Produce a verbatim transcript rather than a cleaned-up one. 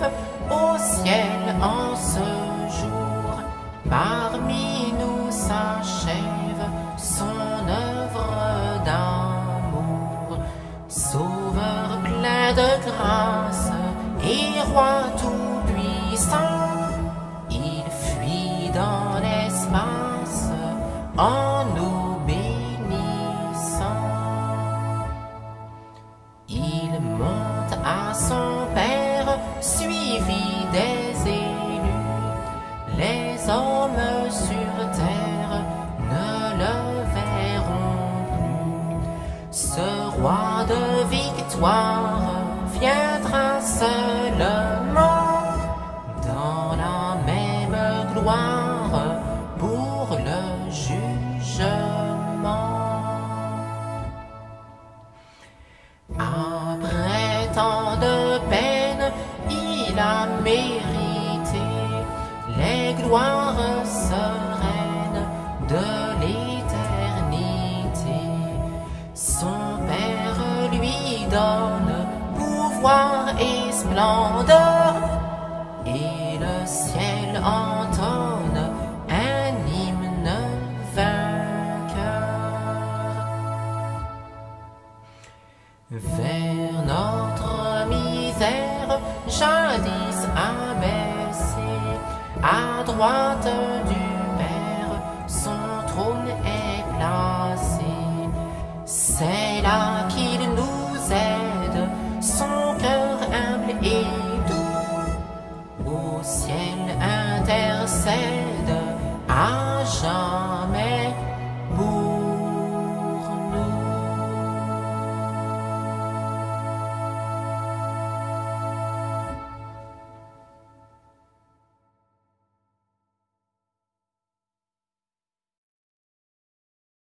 au ciel en ce jour. Parmi nous s'achève son œuvre d'amour. Sauveur plein de grâce et roi tout-puissant, il fuit dans l'espace en nous bénissant. Il monte à son Père, suivi des élus. Les hommes sur terre ne le verront plus. Ce roi de victoire viendra seulement dans la même gloire pour le jugement. Après tant de peine, il a mérité les gloires sereines de l'éternité. Son Père lui donne pouvoir et splendeur, et le ciel entonne un hymne vainqueur. Vers notre misère, jadis abaissée, à droite du Père, son trône est placé. C'est là qu'il nous aide, son cœur humble et doux, au ciel intercède à jamais.